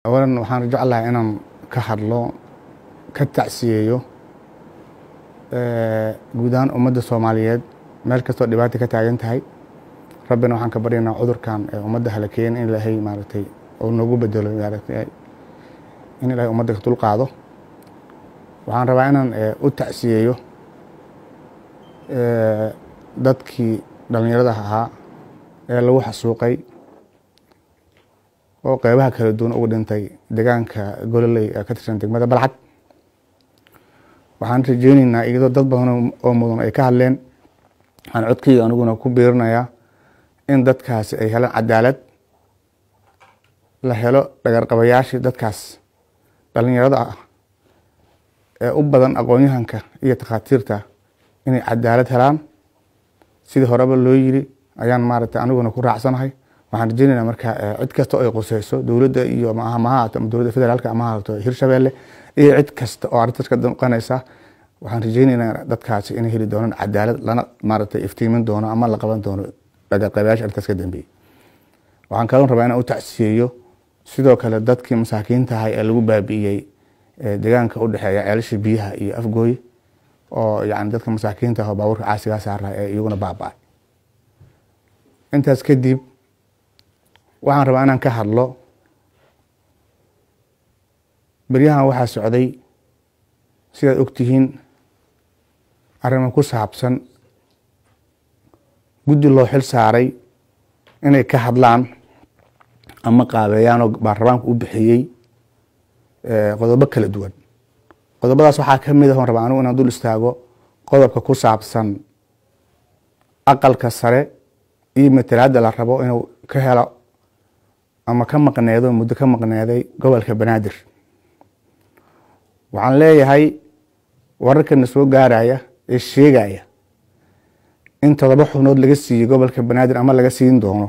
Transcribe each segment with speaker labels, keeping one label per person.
Speaker 1: أولاً waxaan jeclahay inaan ka hadlo ka tacsiyeeyo guud ahaan ummadda Soomaaliyeed meel kastoo dhibaato ka taagan tahay. Rabbina waxaan ka baryaynaa cudurkan ummadda halakeen in Ilaahay maaragtay oo noogu bedelo maaragtay in Ilaahay ummadda ka dulqaado. Waxaan rabaa inaan u tacsiyeeyo dadkii dhalinyarada ahaa ee lagu xasuuqay oo qaybaha kala duwan ugu dhintay deegaanka Gololey ee ka tirsan degmada Balcad. Waxaan rajeynaynaa iyadoo dad badan oo mudan ay ka hadleen aan codkayga aniguna ku biirinayaa in dadkaasi ay helaan cadaalad, la helo dhagarqabayaashii dadkaas dhalinyarada ah ee u badan aqoon-yahanka iyo takhaatiirta inay cadaalad helaan sidii horeba loo yiri ayaan maaragtay aniguna ku raacsanahay. waxaan rajeynaynaa marka cid kasta oo ay qusayso dowladda iyo ama dowladda federaalka ama Hirshabelle iyo cid kasta oo arrintaas ka danqanaysa waxaan rajeynaynaa dadkaasi inay heli doonaan cadaalad lana maaragtay iftiimin doono ama la qaban doono dhagarqabayaasha arrintaas ka dambeeyay. waxaan kaloo rabaa inaan u tacsiyeeyo sidoo kale dadkii masaakiinta ahaa ee lagu baabi'iyey deegaanka u dhexeeya ceelasha biyaha iyo Afgooy oo yacni dadka masaakiinta ah oo baabuurka caasiga saaray ee iyaguna baaba'ay. intaas kadib waxaan rabaa inaan ka hadlo baryahan waxaa socday sidaad ogtihiin arrimo ku saabsan guddi loo xil saaray inay ka hadlaan ama qaabeeyaan oo baarlamaanku u bixiyey qodobo kala duwan. qodobadaas waxaa ka mid ah oon rabaa anigu inaan dul istaago qodobka ku saabsan aqalka sare iyo matalaadda la rabo inuu ka helo ama ka maqneedo muddo ka maqneeday gobolka Banaadir. waxaan leeyahay wararkana soo gaaraya ee sheegaya in 7 xubnood laga siiyay gobolka Banaadir ama laga siin doono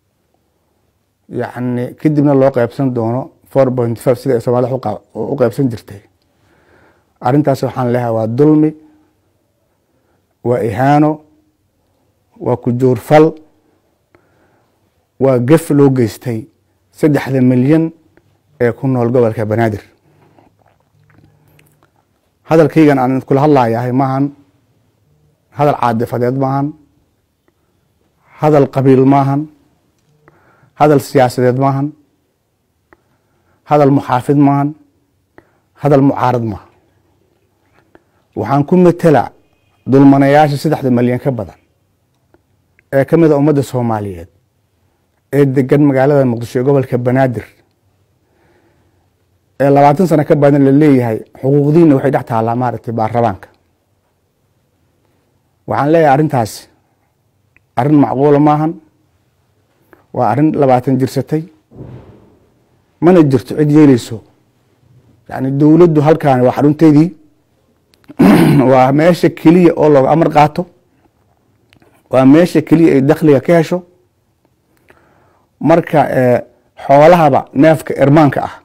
Speaker 1: yacni kadibna loo qaybsan doono 4.5 sida ay Soomaaliya u qaybsan jirtay. arrintaas waxaan leeyahay waa dulmi, waa ihaano, waa ku joorfal, waa gaf loo geystay 3 milyan ee ku nool gobolka Banaadir. hadalkaygan aan kula hadlayahay maahan hadal caadifadeed maahan, hadal qabiil maahan, hadal siyaasadeed maahan, hadal muxaafid maahan, hadal mucaarad maahan. waxaan ku metela dulmanayaasha 3 milyan ka badan ee ka mid ah ummadda Soomaaliyeed ee degan magaalada Muqdisho ee gobolka Banaadir ee 20 sano ka badan la leeyahay xuquuqdiina waxay dhex taalaa maaragtay baarlamaanka. waxaan leeyahay arrintaas arrin macquul maahan, waa arrin 20 jirsatay, mana jirto cid yeelayso. yacni dowladdu halkaan waa xarunteedii, waa meesha keliya oo looga amar qaato, waa meesha keliya ay dakhliga ka hesho. marka xoolahaba neefka irmaanka ah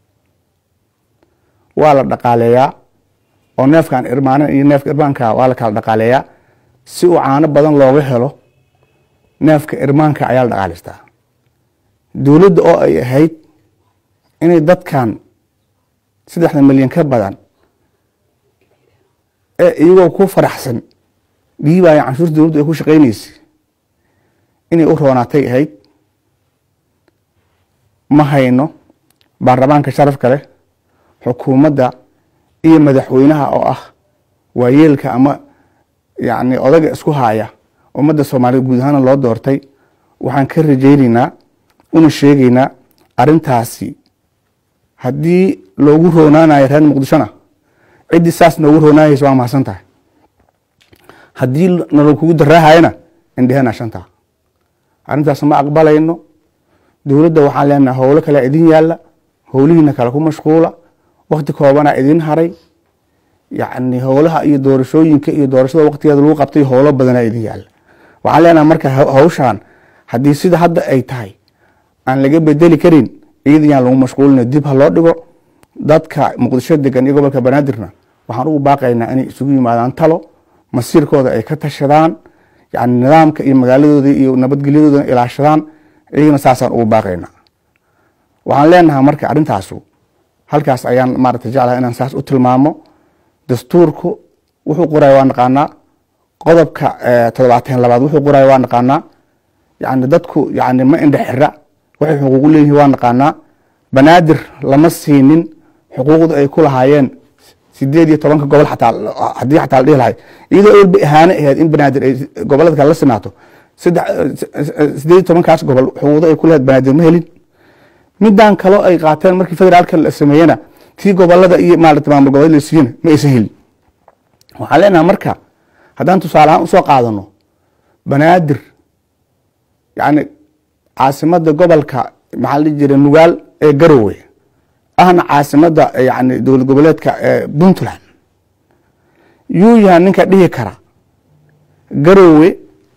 Speaker 1: waa la dhaqaaleeyaa oo neefkan irmaanan iyo neefka irmaanka waa la kala dhaqaaleeyaa si uu caano badan looga helo. neefka irmaanka ayaa la dhaqaaleystaa. dowladda oo ay ahayd inay dadkan 3 milyan ka badan ee iyagoo ku faraxsan dhiibaya canshuurta dowladdu ay ku shaqaynaysay inay u roonaatay ahayd. ma hayno baarlamaanka sharafka leh, xukuumadda iyo madaxweynaha oo ah waayeelka ama yacni odaga isku haya ummadda Soomaaliyeed guud ahaan loo doortay. waxaan ka rajeynaynaa una sheegaynaa arrintaasi haddii loogu roonaanayo reer Muqdishona ciddii saas noogu roonaanaysa waa mahadsan tahay. haddii nalo kugu daraahayana indhehena shanta. arrintaas ma aqbalayno. dowladda waxaan leenahay howlo kale idin yaalla, howlihiina kale ku mashquula, waqti koobana idin haray. yacni howlaha iyo doorashooyinka iyo doorashada waqtigeeda lagu qabtay howlo badana idin yaalla. waxaan leenahay marka hawshaan haddii sida hadda ay tahay aan laga bedeli karin iyadiyaan lagu mashquulina dib ha loo dhigo. dadka Muqdisho degan iyo gobolka Banaadirna waxaan ugu baaqaynaa inay isugu yimaadaan talo masiirkooda ay ka tashadaan, yacni nidaamka iyo magaaladooda iyo nabadgelyadooda ilaashadaan. iyagana saasaan ugu baaqaynaa. waxaan leenahay marka arintaasu halkaas ayaan maaragtay jeclahay inaan saas u tilmaamo dastuurku wuxuu qoray waa naqaanaa qodobka 72 wuxuu qoray waa naqaanaa yani dadku yani ma indha xira waxay xuquuq u leeyihiin waa naqaanaa banaadir lama siinin xuquuqda ay ku lahaayeen 18 gobol xataa hadii xataa la dhihi lahay iyadoo ay ahaana ahayd in banaadir ay gobolada kala sinaato 18 kaas gobol xuquuqda ay ku lahayd banaadir ma helin midaan kale ay qaateen markii federaalka la sameeyana tii gobolada iyo maaragtay maamul gobolada la siiyeen ma aysan helin waxaan leenahay marka haddaan tusaale ahaan usoo qaadano banaadir yani caasimada gobolka maxaa la jiray nugaal ee garowe ahna caasimada yani dowlad goboleedka puntland yuu yahay ninka dhihi kara garowe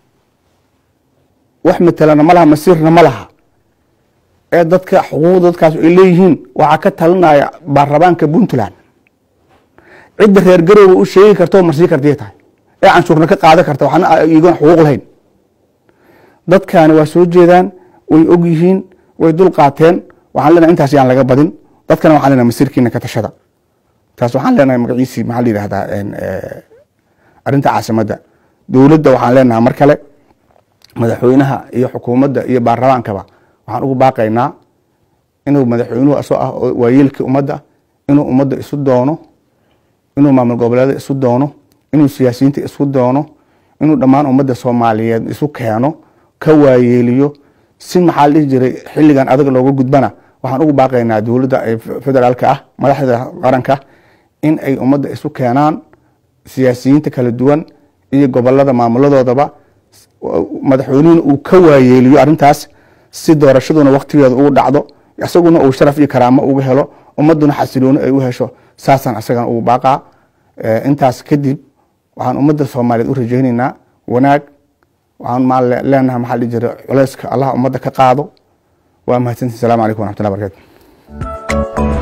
Speaker 1: wax matalana ma laha masiirna ma laha ee dadka xuquuqda dadkaas ay leeyihiin waxaa ka talinaya baarlamaanka puntland cidda reer garowe u sheegi karto marsii kartay tahay ee canshuurna ka qaadan karta waxna iyagoon xuquuq lahayn dadkaani waa soo jeedaan way og yihiin way dul qaateen waxaan leenahay intaas yaan laga badin dadkana waxaan leenahay masiirkiina ka tashada taas waxaan leenahay magaciisii maxaa la yidhahdaa arrinta caasimadda dowladda waxaan leenahay mar kale madaxweynaha iyo xukuumadda iyo baarlamaankaba waxaan ugu baaqaynaa inuu madaxweynuhu asoo ah waayeelkii ummadda inuu ummadda isu doono inuu maamul goboleeda isu doono inuu siyaasiyiinta isu doono inuu dhammaan ummadda soomaaliyeed isu keeno ka waayeeliyo si maxaa la dhihi jiray xilligan adag looga gudbana waxaan ugu baaqaynaa dowladda federaalka ah madaxda qaranka in ay ummadda isu keenaan siyaasiyiinta kala duwan iyo gobolada maamuladoodaba madaxweynuhuna uu ka waayeeliyo arrintaas si doorashaduna waqtigeeda ugu dhacdo isaguna uu sharaf iyo karaamo uga helo ummaduna xasilooni ay u hesho saasaan isagana ugu baaqaa intaas kadib waxaan ummadda soomaaliyeed u rajaynaynaa wanaag waxaan leenahay maxaa la dhihi jiray culayska allah ummadda ka qaado waa mahadsantihin. Asalaamu calaykum waraxmatullahi wabarakatu.